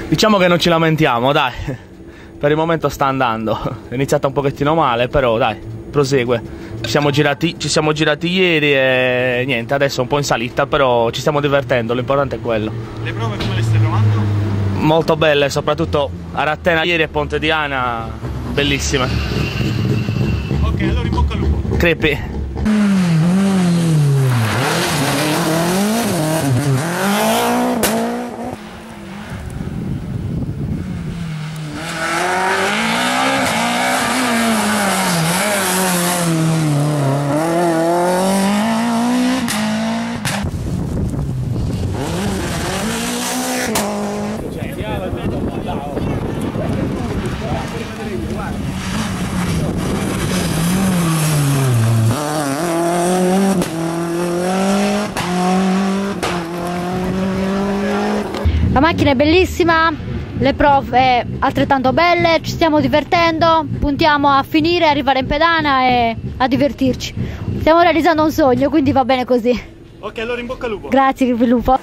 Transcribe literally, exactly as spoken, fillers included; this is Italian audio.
Diciamo che non ci lamentiamo, dai. Per il momento sta andando. È iniziata un pochettino male, però dai, prosegue. Ci siamo girati, ci siamo girati ieri e niente, adesso è un po' in salita, però ci stiamo divertendo, l'importante è quello. Le prove come le stai trovando? Molto belle, soprattutto a Rattena ieri e Ponte Diana, bellissime. Ok, allora in bocca al lupo. Crepi. La macchina è bellissima, le prove altrettanto belle, ci stiamo divertendo, puntiamo a finire, arrivare in pedana e a divertirci. Stiamo realizzando un sogno, quindi va bene così. Ok, allora in bocca al lupo. Grazie, che lupo.